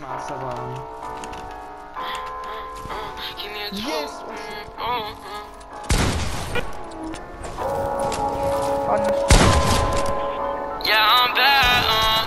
Massa, Vaughn. Yes! Yeah, I'm back.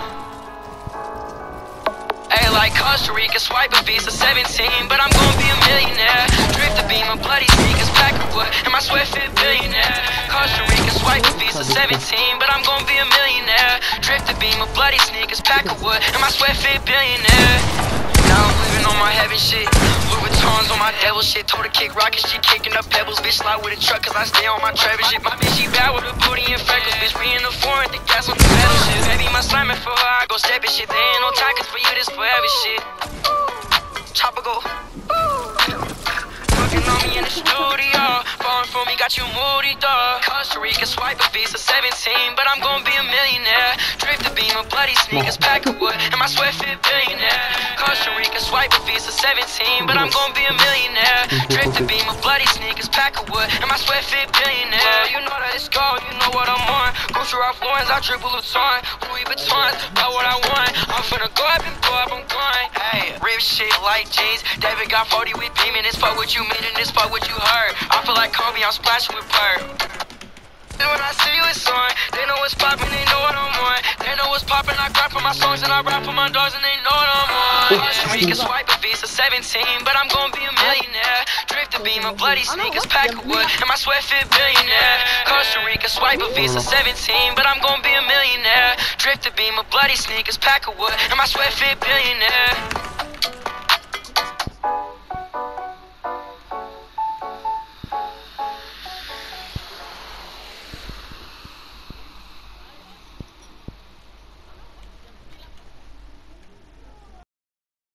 Hey, like Costa Rica, swipe a Visa 17, but I'm gonna be a millionaire. Drift the beam, my bloody sneakers, pack of wood, and my sweat fit billionaire. Costa Rica, swipe a Visa 17, but I'm gonna be a millionaire. Drift the beam, my bloody sneakers, pack of wood, and my sweat fit billionaire. Now I'm living on my heaven shit. Louis Vuittons on my devil shit. Told her kick rockets, she kicking up pebbles. Bitch slide with a truck, cause I stay on my Trevor shit. My bitch, she bad with a booty and freckles. Bitch, we in the foreign, the gas on the pedal shit. Baby, my slamming for her, I go stepping shit. There ain't no time, cause for you, this forever shit. Chopper go. Fucking on me in the studio. Falling for me, got you moody, dog. Costa Rica, swipe a Visa 17, but I'm gonna be a millionaire. Drift the beam, my bloody sneakers, pack of wood, and my sweat fit billionaire. Costa Rica, swipe a Visa 17, but I'm gonna be a millionaire. Drift the beam, my bloody sneakers, pack of wood, and my sweat fit billionaire. You know that it's gold, you know what I'm on. Gucci Ralph Lauren's, I dribble Vuitton. Louis Vuittons, got what I want. I'm finna go up and go up, I'm going. Hey, rip shit like jeans. David got 40 with beaming. This fuck what you mean and this fuck what you heard. I feel like Kobe, I'm splashing with Bird. And when I see you, it's on. They know what's poppin', they know what I'm on. They know what's poppin', I rap for my songs and I rap for my dogs and they know what I'm on. Costa Rica, swipe a Visa 17, but I'm gonna be a millionaire. Drift the beam, my bloody sneakers, pack of wood, and my sweat fit billionaire. Costa Rica, swipe a Visa 17, but I'm gonna be a millionaire. Drift the beam, my bloody sneakers, pack of wood, and my sweat fit billionaire.